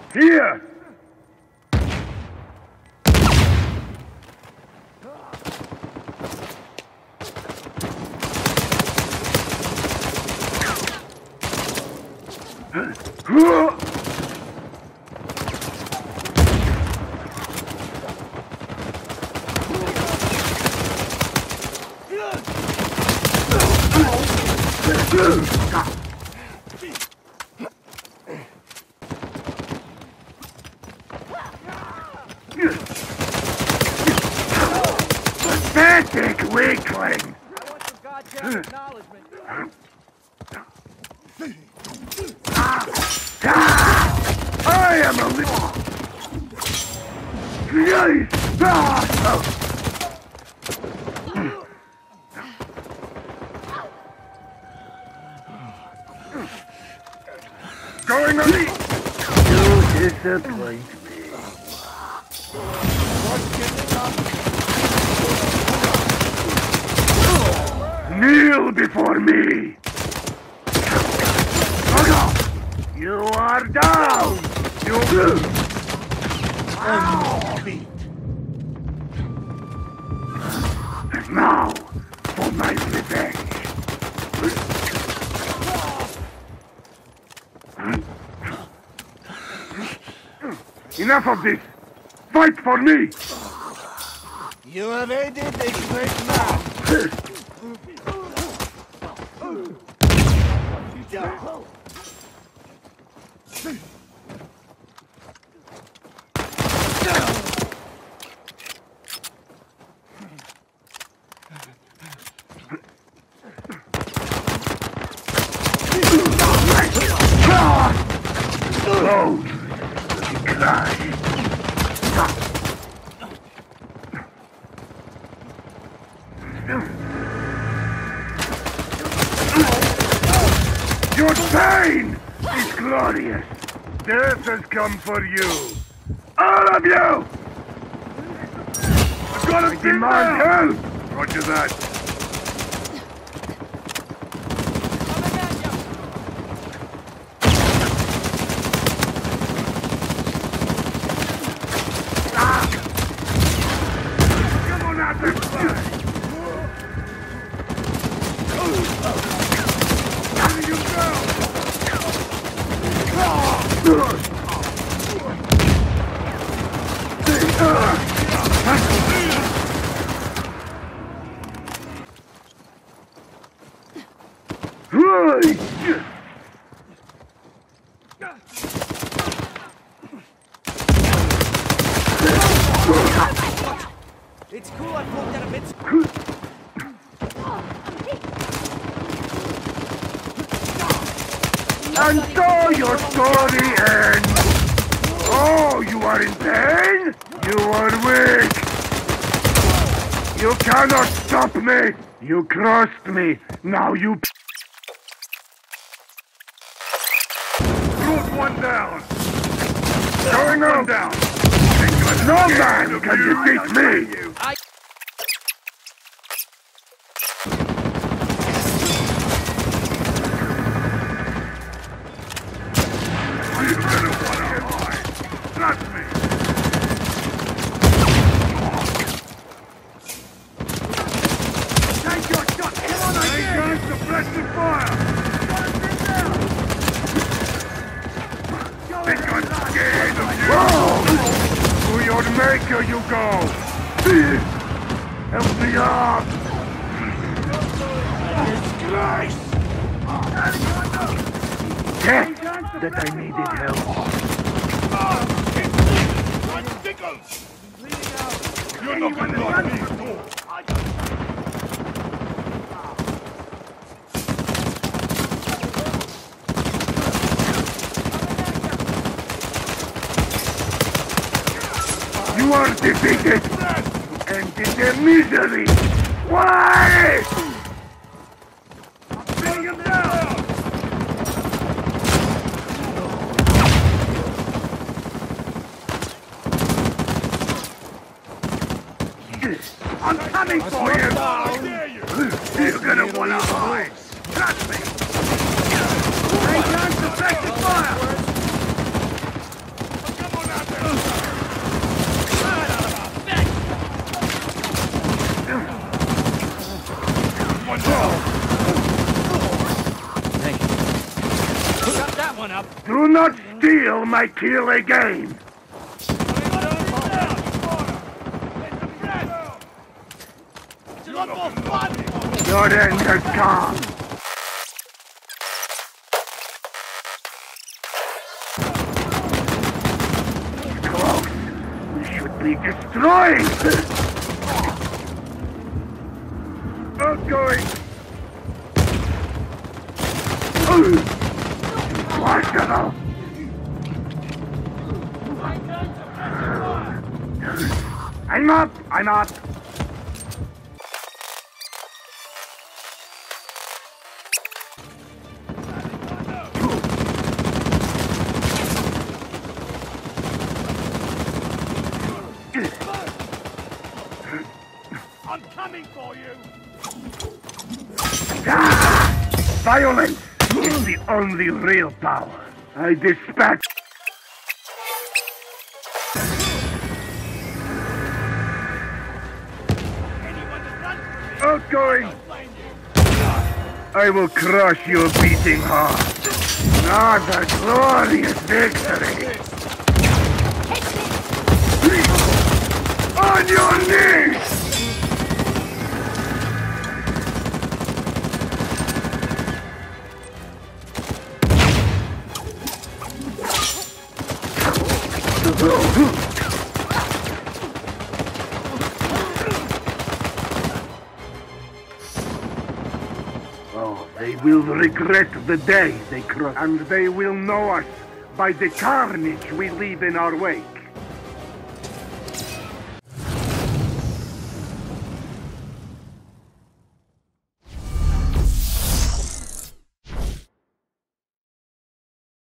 Here! Pathetic weakling! I want some goddamn acknowledgement. I am a little... Going on me! You disappoint me. Kneel before me! You are down! You... Now, for my revenge. Enough of this! Fight for me! You have aided a great man. Close! Cry! Your pain is glorious! Death has come for you! All of you! I've got to demand help! Roger that. It's cool I poked at a bit. And so your story ends! Oh, you are in pain? You are weak! You cannot stop me! You crossed me! Now you... Shoot one down! Going on down! No man can defeat me! You're gonna wanna hide! Trust me! Take your shot! Come on, I guns, suppressing fire! Think I'm scared of you! Whoa! To your maker you go! Help me up! Disgrace! Yes, that I needed help. You're not going to let me go! You are defeated! And in their misery! Why? Bring him down! I'm coming for you! You're gonna wanna hide! Trust me! Take guns, effective fire! not steal my kill again! Your end has come! Close! We should be destroying! Outgoing! Impossible! I'm up! I'm up! I'm coming for you! Violence is the only real power. I dispatch... Outgoing! I will crush your beating heart. Another glorious victory! On your knees! Oh, they will regret the day they cross, and they will know us by the carnage we leave in our wake.